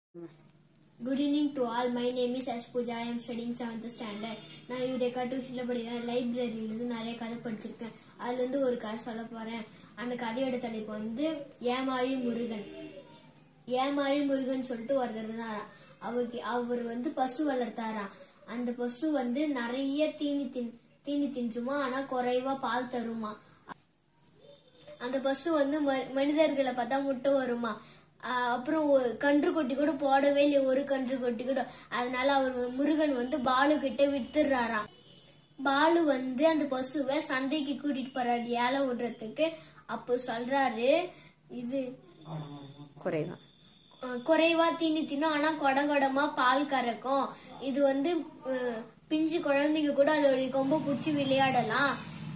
Good evening to all. My name is S. Pooja. I am studying 7th standard. நான் யூரேகா டியூஷன்ல படிக்கிறேன். லைப்ரரியிலிருந்து நிறைய கதை படிச்சிருக்கேன். அதுல இருந்து ஒரு கதை சொல்ல போறேன். அந்த கதையோட தலைப்பு வந்து ஏமாளி முருகன். ஏமாளி முருகன் சொல்லிட்டு ஒருத்தர் இருந்தாரா. அவர் வந்து பசு வளர்த்தாராம். அந்த பசு வந்து நிறைய தீனி தின்றுமா, ஆனா குறைவா பால் தருமா. அந்த பசு வந்து மனிதர்களை பார்த்தா முட்டை வருமா. அப்புறம் ஒரு கன்று கொட்டி கூட போடவே இல்லை, ஒரு கன்று கொட்டி கூட. அதனால அவர் முருகன் வந்து பாலு கிட்ட வித்துடுறாராம். பாலு வந்து அந்த பசுவை சந்தைக்கு கூட்டிட்டு போறாரு ஏழை விடுறதுக்கு. அப்போ சொல்றாரு, இது குறைவா தீனி தின்னும், ஆனா கொடமா பால் கறக்கும். இது வந்து பிஞ்சு குழந்தைங்க கூட அதோட கொம்ப பிடிச்சி விளையாடலாம்.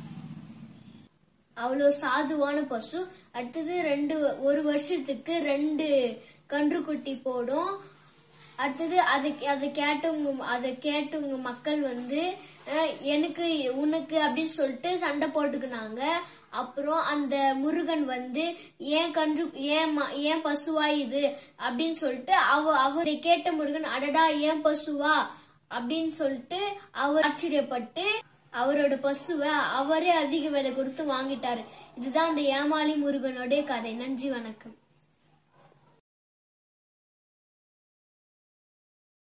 அவ்வளோ சாதுவான பசு. அடுத்தது ஒரு வருஷத்துக்கு 2 கன்றுக்குட்டி போடும். அடுத்தது அதை கேட்டவங்க மக்கள் வந்து எனக்கு உனக்கு அப்படின்னு சொல்லிட்டு சண்டை போட்டுக்கினாங்க. அப்புறம் அந்த முருகன் வந்து ஏன் பசுவா இது அப்படின்னு சொல்லிட்டு அவரை கேட்ட முருகன், அடடா ஏன் பசுவா அப்படின்னு சொல்லிட்டு அவர் ஆச்சரியப்பட்டு அவரோட பசுவை அவரே அதிக விலை கொடுத்து வாங்கிட்டாரு. இதுதான் அந்த ஏமாளி முருகனுடைய கதை. நன்றி, வணக்கம்.